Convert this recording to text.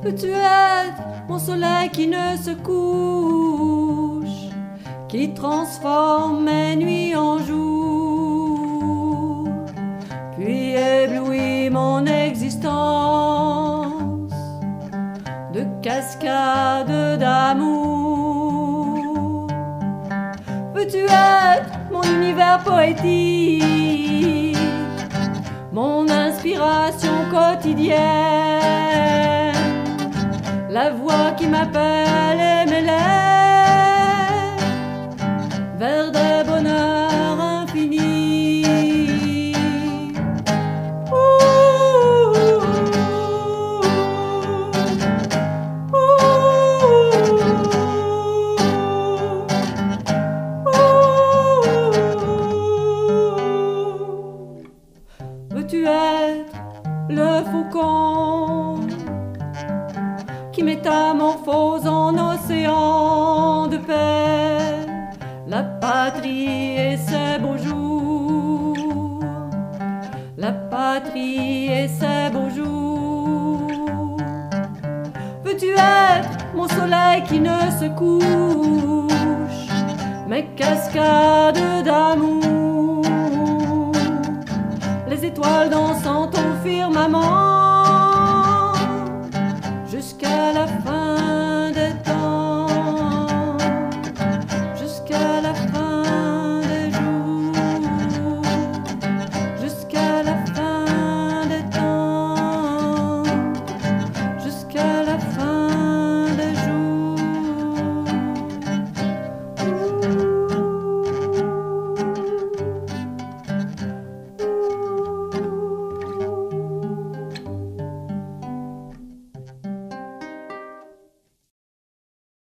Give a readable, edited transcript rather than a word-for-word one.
Peux-tu être mon soleil qui ne se couche, qui transforme mes nuits en jour, puis éblouit mon existence de cascades d'amour? Veux-tu être mon univers poétique, mon inspiration quotidienne, la voix qui m'appelle et m'élève vers des bonheurs infinis? Veux-tu être le faucon qui métamorphose en océan de paix la patrie et ses beaux jours, la patrie et ses beaux jours? Veux-tu être mon soleil qui ne se couche, mes cascades d'amour, les étoiles dansant au firmament jusqu'à la fin